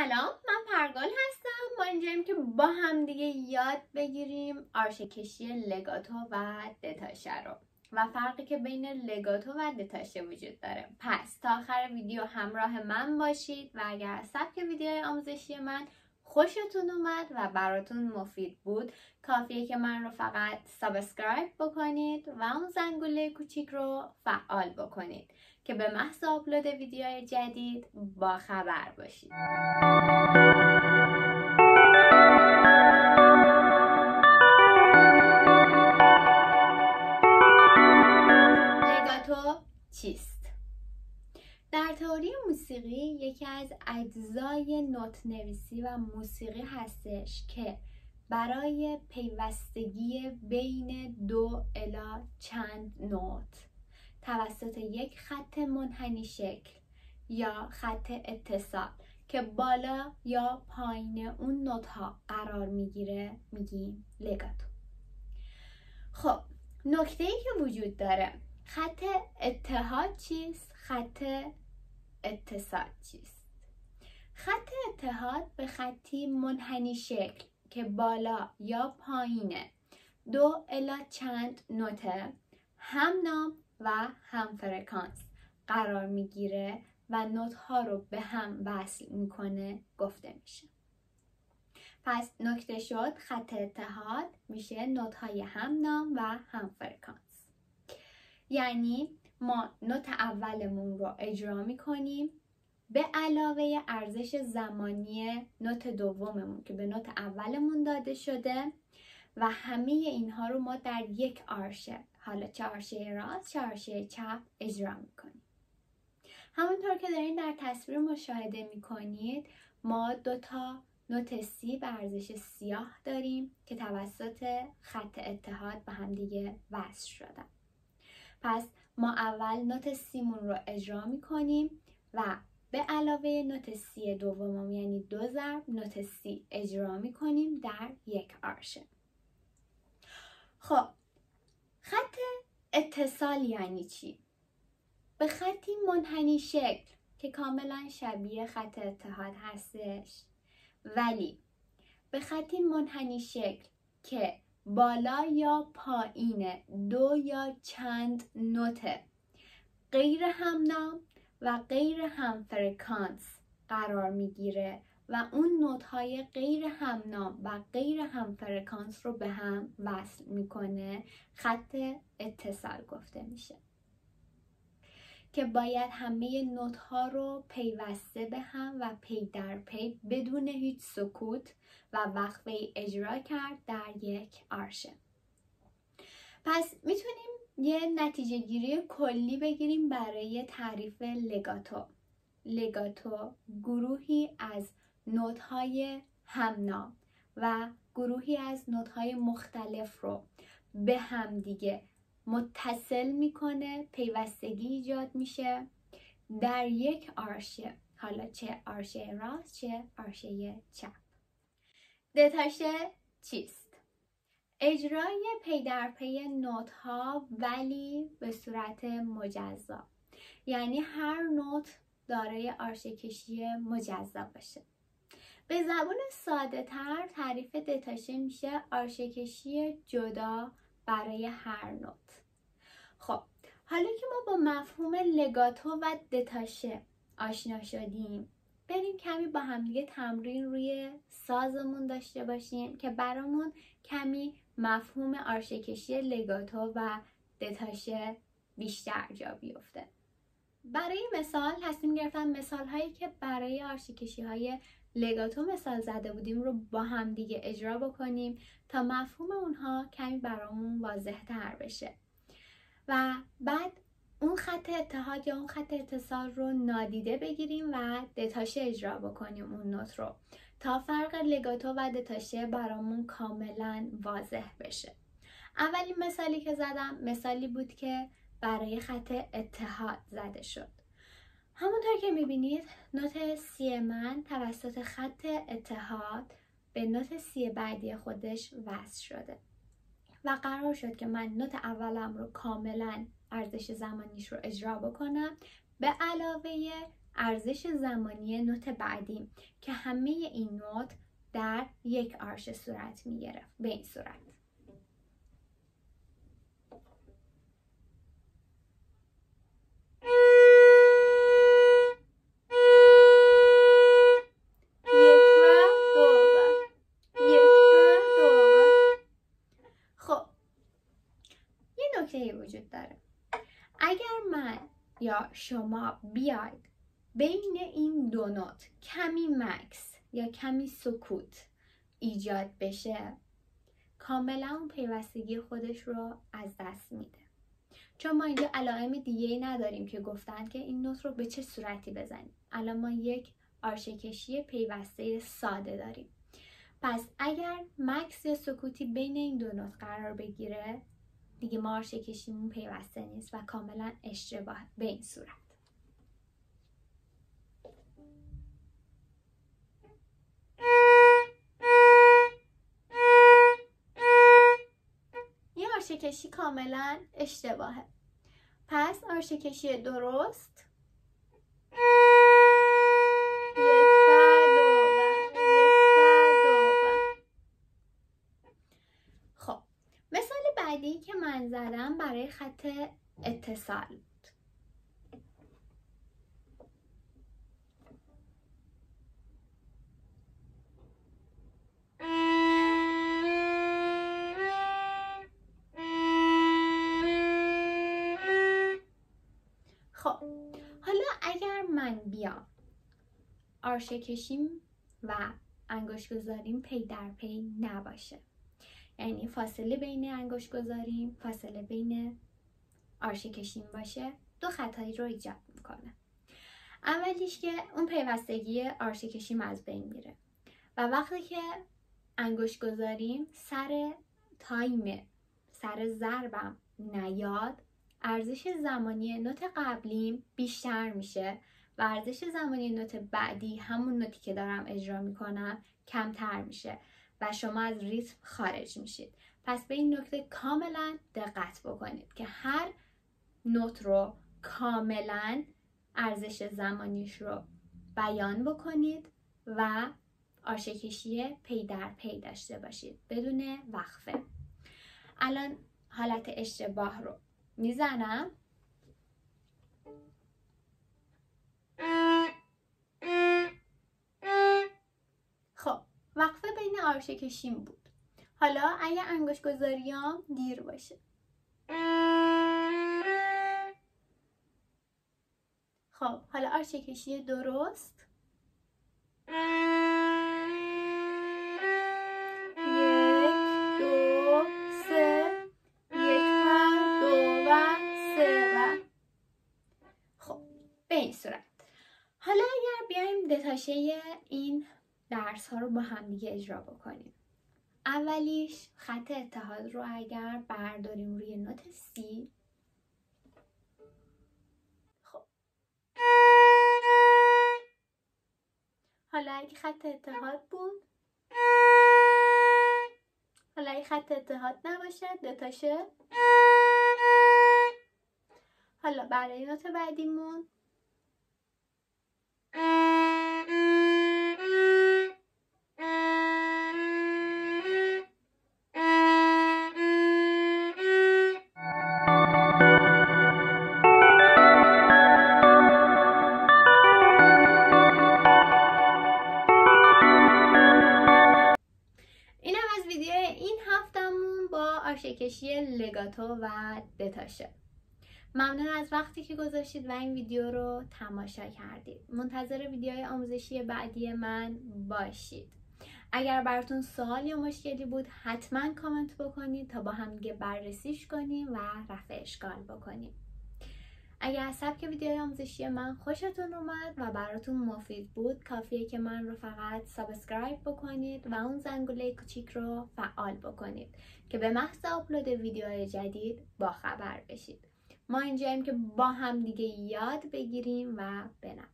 سلام، من پرگال هستم. ما اینجاییم که با هم دیگه یاد بگیریم آرشه کشی لگاتو و دتاشه رو و فرقی که بین لگاتو و دتاشه وجود داره. پس تا آخر ویدیو همراه من باشید و اگر از سبک ویدیوهای آموزشی من خوشتون اومد و براتون مفید بود، کافیه که من رو فقط سابسکرایب بکنید و اون زنگوله کوچیک رو فعال بکنید که به محض آپلود ویدیوهای جدید با خبر باشید. لگاتو چیست؟ در تئوری موسیقی یکی از اجزای نوت نویسی و موسیقی هستش که برای پیوستگی بین دو الی چند نوت توسط یک خط منحنی شکل یا خط اتصال که بالا یا پایین اون نوت ها قرار میگیره میگیم لگاتو. خب نکته ای که وجود داره، خط اتحاد چیست؟ خط اتصال چیست؟ خط اتحاد به خطی منحنی شکل که بالا یا پایین دو الی چند نوت هم نام و هم فرکانس قرار میگیره و نوت ها رو به هم وصل میکنه گفته میشه. پس نکته شد، خط اتحاد میشه نوت های هم نام و هم فرکانس. یعنی ما نوت اولمون رو اجرا میکنیم به علاوه ارزش زمانی نوت دوممون که به نوت اولمون داده شده و همه اینها رو ما در یک آرشه، حالا چه آرشه راست چه آرشه چپ، اجرا میکنیم. همونطور که دارین در تصویر مشاهده میکنید ما دوتا نوت سی به ارزش سیاه داریم که توسط خط اتحاد به هم دیگه وصل شدن. پس ما اول نوت سیمون رو اجرا میکنیم و به علاوه نوت سی دومم یعنی 2 ضرب نوت سی اجرا میکنیم در یک آرشه. خب خط اتصال یعنی چی؟ به خطی منحنی شکل که کاملا شبیه خط اتحاد هستش، ولی به خطی منحنی شکل که بالا یا پایین دو یا چند نوت غیر همنام و غیر هم فرکانس قرار میگیره و اون نوت های غیر همنام و غیر هم فرکانس رو به هم وصل میکنه خط اتصال گفته میشه که باید همه نوت ها رو پیوسته به هم و پی در پی بدون هیچ سکوت و وقفه اجرا کرد در یک آرشه. پس میتونیم یه نتیجه گیری کلی بگیریم برای تعریف لگاتو. لگاتو گروهی از نوت های همنام و گروهی از نوت های مختلف رو به هم دیگه متصل میکنه، پیوستگی ایجاد میشه در یک آرشه، حالا چه آرشه راست چه آرشه چپ. دتاشه چیست؟ اجرای پی در پی نوت ها ولی به صورت مجزا، یعنی هر نوت دارای آرشه کشی مجزا باشه. به زبان ساده تر تعریف دتاشه میشه آرشه کشی جدا برای هر نوت. خب حالا که ما با مفهوم لگاتو و دتاشه آشنا شدیم، بریم کمی با همدیگه تمرین روی سازمون داشته باشیم که برامون کمی مفهوم آرشه کشی لگاتو و دتاشه بیشتر جا بیفته. برای مثال تصمیم گرفتم مثال هایی که برای آرشه کشی های لگاتو مثال زده بودیم رو با هم دیگه اجرا بکنیم تا مفهوم اونها کمی برامون واضح تر بشه و بعد اون خط اتحاد یا اون خط اتصال رو نادیده بگیریم و دتاشه اجرا بکنیم اون نوت رو تا فرق لگاتو و دتاشه برامون کاملا واضح بشه. اولین مثالی که زدم مثالی بود که برای خط اتحاد زده شد. همونطور که میبینید نوت سی من توسط خط اتحاد به نوت سی بعدی خودش وصل شده و قرار شد که من نوت اولم رو کاملا ارزش زمانیش رو اجرا بکنم به علاوه ارزش زمانی نوت بعدیم که همه این نوت در یک آرش صورت میگرفت. به این صورت وجود داره. اگر من یا شما بیاید بین این دو نوت کمی مکس یا کمی سکوت ایجاد بشه، کاملا اون پیوستگی خودش رو از دست میده. چون ما اینجا علائم دیگه نداریم که گفتن که این نوت رو به چه صورتی بزنیم. الان ما یک آرشه کشی پیوسته ساده داریم. پس اگر مکس یا سکوتی بین این دو نوت قرار بگیره، دیگه ما آرشه کشیمون پیوسته نیست و کاملا اشتباه. به این صورت این آرشه کشی کاملا اشتباهه. پس آرشه کشی درست بعدی که من زدم برای خط اتصال بود. خب حالا اگر من بیام آرشه کشیم و انگشت گذاریم پی در پی نباشه، یعنی فاصله بین انگشت گذاریم فاصله بین آرشه کشیم باشه، دو خطایی رو ایجاد میکنه. اولیش که اون پیوستگی آرشه کشیم از بین میره و وقتی که انگشت گذاریم سر تایم سر ضربم نیاد، ارزش زمانی نوت قبلیم بیشتر میشه و ارزش زمانی نوت بعدی، همون نوتی که دارم اجرا میکنم، کمتر میشه و شما از ریتم خارج میشید. پس به این نکته کاملا دقت بکنید که هر نوت رو کاملا ارزش زمانیش رو بیان بکنید و آرشه کشی پی در پی داشته باشید بدون وقفه. الان حالت اشتباه رو میزنم. خب وقفه بین آرشه کشیم بود. حالا اگه انگشت گذاریام دیر باشه، خب حالا آرشه کشی درست، 1 2 3 1 و 2 و 3 و خب به این صورت. حالا اگر بیایم دتاشه این درس ها رو با هم دیگه اجرا بکنیم. اولیش خط اتحاد رو اگر برداریم روی نوت سی، خب حالا اگه خط اتحاد بود، حالا اگه خط اتحاد نباشه دتاشه. حالا برای نوت بعدیمون آرشه کشی لگاتو و دتاشه. ممنون از وقتی که گذاشتید و این ویدیو رو تماشا کردید. منتظر ویدیوهای آموزشی بعدی من باشید. اگر براتون سوال یا مشکلی بود حتما کامنت بکنید تا با هم دیگه بررسیش کنیم و رفع اشکال بکنیم. اگر از سبک ویدیوهای آموزشی من خوشتون اومد و براتون مفید بود، کافیه که من رو فقط سابسکرایب بکنید و اون زنگوله کوچیک رو فعال بکنید که به محض آپلود ویدیوهای جدید با خبر بشید. ما اینجاییم که با هم دیگه یاد بگیریم و بنویسیم.